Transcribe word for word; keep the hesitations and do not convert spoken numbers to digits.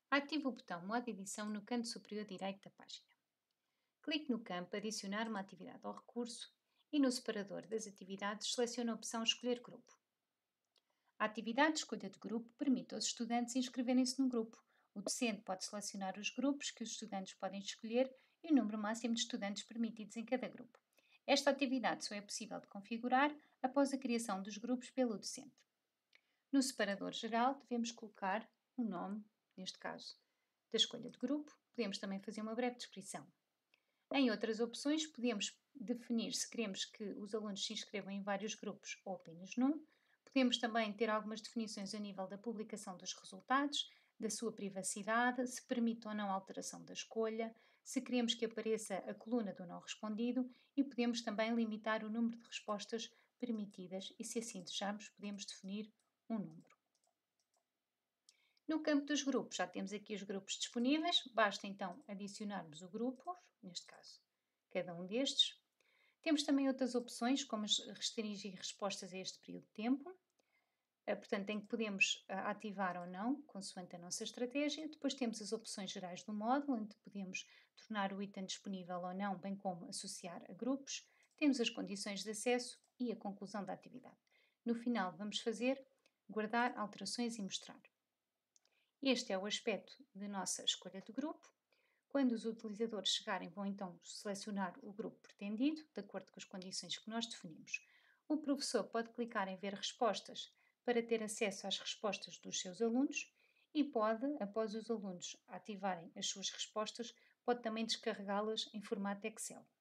Ative o botão Modo Edição no canto superior direito da página. Clique no campo Adicionar uma atividade ao recurso e no separador das atividades selecione a opção Escolher grupo. A atividade de escolha de grupo permite aos estudantes inscreverem-se no grupo. O docente pode selecionar os grupos que os estudantes podem escolher e o número máximo de estudantes permitidos em cada grupo. Esta atividade só é possível de configurar após a criação dos grupos pelo docente. No separador geral, devemos colocar o nome, neste caso, da escolha de grupo. Podemos também fazer uma breve descrição. Em outras opções, podemos definir se queremos que os alunos se inscrevam em vários grupos ou apenas num. Podemos também ter algumas definições a nível da publicação dos resultados, da sua privacidade, se permite ou não a alteração da escolha, se queremos que apareça a coluna do não respondido e podemos também limitar o número de respostas permitidas e, se assim desejarmos, podemos definir um número. No campo dos grupos, já temos aqui os grupos disponíveis, basta então adicionarmos o grupo, neste caso, cada um destes. Temos também outras opções, como restringir respostas a este período de tempo, portanto, em que podemos ativar ou não, consoante a nossa estratégia. Depois temos as opções gerais do módulo, onde podemos tornar o item disponível ou não, bem como associar a grupos. Temos as condições de acesso e a conclusão da atividade. No final, vamos fazer guardar alterações e mostrar. Este é o aspecto da nossa escolha de grupo. Quando os utilizadores chegarem, vão então selecionar o grupo pretendido, de acordo com as condições que nós definimos. O professor pode clicar em ver respostas para ter acesso às respostas dos seus alunos e pode, após os alunos ativarem as suas respostas, pode também descarregá-las em formato Excel.